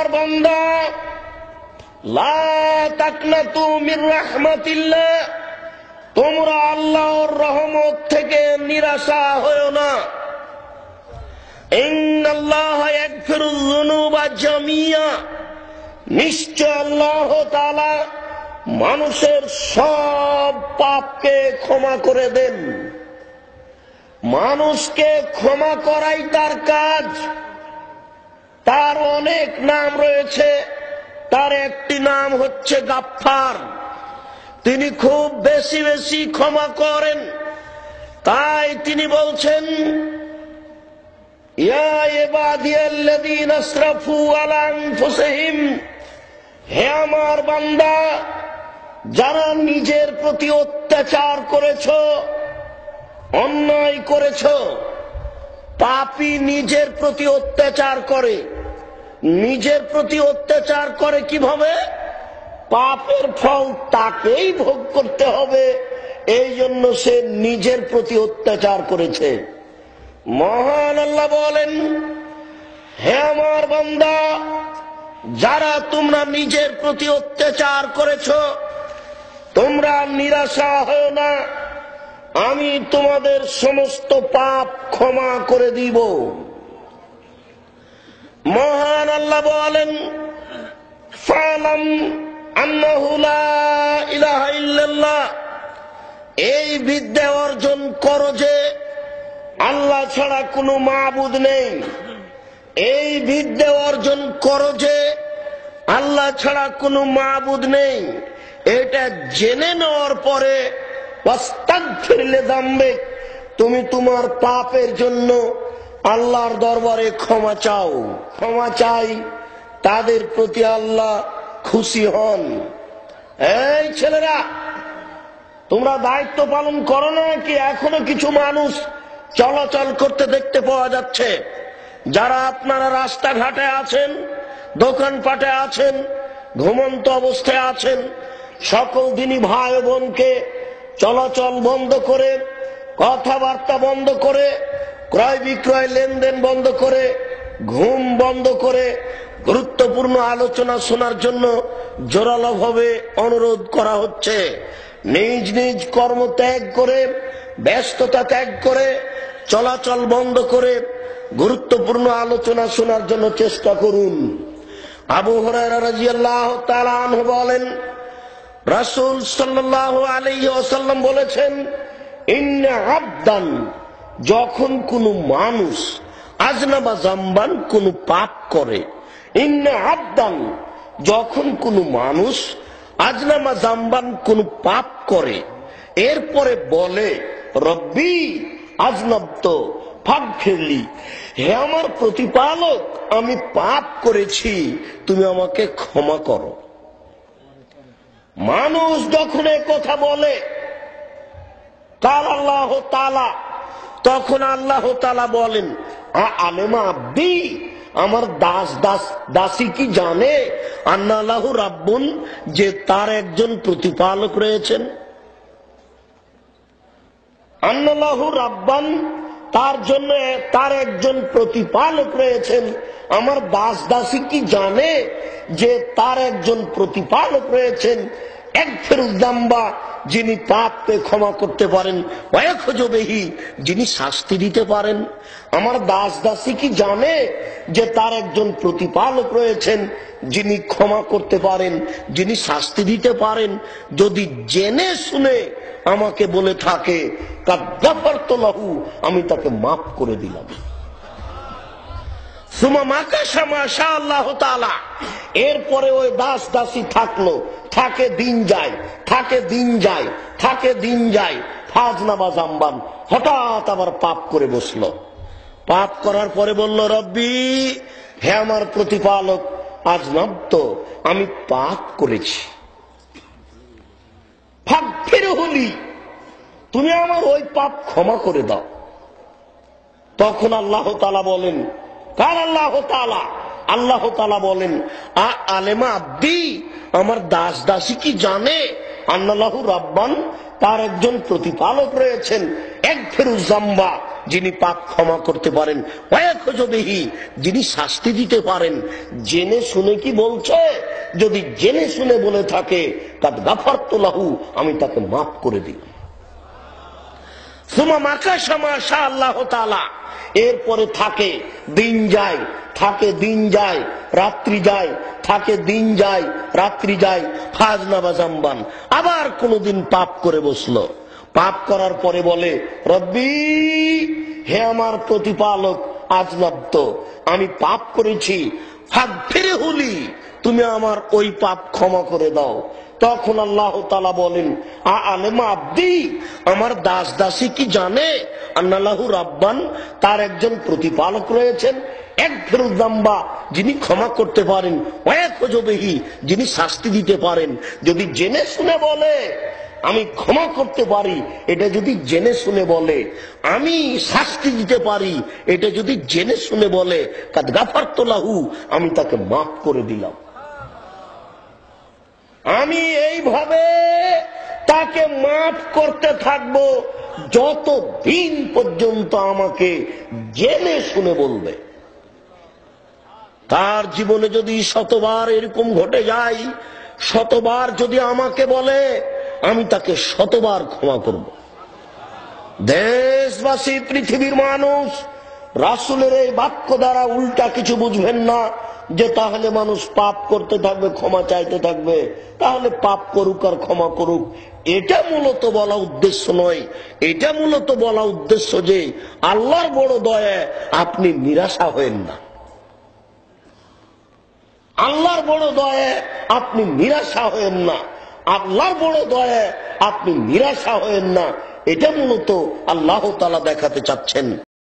বান্দা লা তাকনাতু মির রাহমাতিল্লাহ, তোমরা আল্লাহর রহমত থেকে নিরাশা হয়ো না। ইন্নাল্লাহা ইয়াগফিরুয যুনুবা জামিয়া, নিশ্চয় আল্লাহ তাআলা মানুষের সব পাপকে ক্ষমা করে দেন। মানুষকে ক্ষমা করাই তার কাজ। তার অনেক নাম রয়েছে, তার একটি নাম হচ্ছে গাফফার। তিনি খুব বেশি বেশি ক্ষমা করেন। তাই তিনি বলছেন, ইয়া ইবাদিয়াল্লাযীনা আসরাফু আলা আনফুসিহিম, হে আমার বান্দা যারা নিজের প্রতি অত্যাচার করেছো, অন্যায় করেছো। পাপী নিজের প্রতি অত্যাচার করে। নিজের প্রতি অত্যাচার করে কিভাবে? পাপের ফল তাকেই ভোগ করতে হবে, এই জন্য সে নিজের প্রতি অত্যাচার করেছে। মহান আল্লাহ বলেন, হে আমার বান্দা যারা তোমরা নিজের প্রতি অত্যাচার করেছো, তোমরা নিরাশা হও না, আমি তোমাদের সমস্ত পাপ ক্ষমা করে দিব। মহান আল্লাহ বলেন, ফালাম আন্নাহু লা ইলাহা ইল্লাল্লাহ, এই বিদ্যা অর্জন করো যে আল্লাহ ছাড়া কোনো মাবুদ নেই। এই বিদ্যা অর্জন করো যে আল্লাহ ছাড়া কোনো মাবুদ নেই। এটা জেনে নেওয়ার পরে ওয়াস্তাগফির লিযামবিক, তুমি তোমার পাপের জন্য আল্লাহর দরবারে ক্ষমা চাও। ক্ষমা চাই, তাদের প্রতি আল্লাহ খুশি হন। এই ছেলেরা, তোমরা দায়িত্ব পালন করো না কি? এখনো কিছু মানুষ চলাচল করতে দেখতে পাওয়া যাচ্ছে। যারা আপনারা রাস্তাঘাটে আছেন, দোকানপাটে আছেন, ঘুমন্ত অবস্থায় আছেন, সকল দিনই ভাই বোনকে চলাচল বন্ধ করে, কথাবার্তা বন্ধ করে, ক্রয় বিক্রয় লেনদেন বন্ধ করে, ঘুম বন্ধ করে গুরুত্বপূর্ণ আলোচনা শোনার জন্য জোরালোভাবে অনুরোধ করা হচ্ছে। নিজ নিজ কর্ম ত্যাগ করে, ব্যস্ততা ত্যাগ করে, চলাচল বন্ধ করে গুরুত্বপূর্ণ আলোচনা শোনার জন্য চেষ্টা করুন। আবু হুরায়রা রাদিয়াল্লাহু তাআলা আনহু বলেন, রাসূল সাল্লাল্লাহু আলাইহি ওয়াসাল্লাম বলেছেন, ইন্না আবদান, যখন কোনো মানুষ আজনাবা জামবান, কোনো পাপ করে। ইন্না আবদান, যখন কোনো মানুষ আজনাবা জামবান, কোনো পাপ করে, এরপরে বলে রব্বি আজনাবতু ফাগফিরলি, হে আমার প্রতিপালক আমি পাপ করেছি, তুমি আমাকে ক্ষমা করো। মানুষ যখন এ কথা বলে কাল আল্লাহ তাআলা, তখন আল্লাহ তাআলা বলেন, আলেমা আব্দি, আমার দাসী কি জানে আন্না লাহু রাব্বুন, যে তার একজন প্রতিপালক রয়েছেন। আন্না লাহু রাব্বান, তার জন্য তার একজন প্রতিপালক রয়েছেন। আমার দাসী কি জানে যে তার একজন প্রতিপালক রয়েছেন। ইয়াগফিরুয যামবা, যিনি পাপকে ক্ষমা করতে পারেন, ওয়া ইয়াখযুবিহি, যিনি শাস্তি দিতে পারেন। আমার দাসী কি জানে যে তার একজন প্রতিপালক রয়েছেন, যিনি ক্ষমা করতে পারেন, যিনি শাস্তি দিতে পারেন। যদি জেনে শুনে আমাকে বলে থাকে কাদ গাফারতু লাহু, আমি তাকে মাফ করে দিলাম। সুমা মাকাশা মাশাআল্লাহু তাআলা, এরপরে ওই দাসী থাকলো, থাকে দিন যায়, থাকে দিন যায়, থাকে দিন যায়, ফাজনাবা জামবান, হঠাৎ আবার পাপ করে বসলো। পাপ করার পরে বলল, রব্বি, হে আমার প্রতিপালক, আজনাবতু, আমি পাপ করেছি, ফাগফিরহুলি, তুমি আমার ওই পাপ ক্ষমা করে দাও। তখন আল্লাহ তাআলা বলেন, কার আল্লাহ তাআলা? আল্লাহ তাআলা বলেন, আলেমা আব্দি, আমার দাসী কি জানে আন্না লাহু রাব্বান, তার একজন প্রতিপালক রয়েছেন, একফিরু যামবা, যিনি পাপ ক্ষমা করতে পারেন, ওয়ায়াখযুবিহি, যিনি শাস্তি দিতে পারেন। জেনে শুনে কি বলছে? যদি জেনে শুনে বলে থাকে কাদ গাফারতু লাহু, আমি তাকে মাফ করে দিই। সুমা মাকাশা মা শা আল্লাহু তাআলা, এরপরে থাকে দিন যায়, থাকে দিন যায়, রাত্রি যায়, থাকে দিন যায়, রাত্রি যায়, ফাজনাবা যামবান, আবার কোনদিন পাপ করে বসলো। পাপ করার পরে বলে রব্বি, হে আমার প্রতিপালক, আজনাবত, আমি পাপ করেছি, ফাগফিরহুলি, তুমি আমার ওই পাপ ক্ষমা করে দাও। তখন আল্লাহ তাআলা বলেন আলেমা আব্দি, আমার দাস দাসী কি জানে আন্নাল্লাহু রাব্বান, তার একজন প্রতিপালক রয়েছেন, একফিরু যামবা, যিনি ক্ষমা করতে পারেন, ওয়ায়াখযুবিহি, যিনি শাস্তি দিতে পারেন। যদি জেনে শুনে বলে আমি ক্ষমা করতে পারি, এটা যদি জেনে শুনে বলে আমি শাস্তি দিতে পারি, এটা যদি জেনে শুনে বলে কাদ গাফারতু লাহু, আমি তাকে মাফ করে দিলাম। আমি এইভাবে তাকে মাফ করতে থাকবো যতদিন পর্যন্ত আমাকে জেনে শুনে বলবে। তার জীবনে যদি শতবার এরকম ঘটে যায়, শতবার যদি আমাকে বলে, আমি তাকে শতবার ক্ষমা করব। দেশবাসী, পৃথিবীর মানুষ, রাসূলের এই বাক্য দ্বারা উল্টা কিছু বুঝবেন না যে তাহলে মানুষ পাপ করতে থাকবে, ক্ষমা চাইতে থাকবে, তাহলে পাপ করুক আর ক্ষমা করুক। এটা মূলত বলা উদ্দেশ্য নয়। এটা মূলত বলা উদ্দেশ্য যে আল্লাহর বড় দয়া, আপনি নিরাশা হয়েন না। আল্লাহর বড় দয়া, আপনি নিরাশা হয়েন না। আল্লাহর বড় দয়া, আপনি নিরাশা হয়েন না। এটা মূলত আল্লাহ তাআলা দেখাতে চাচ্ছেন।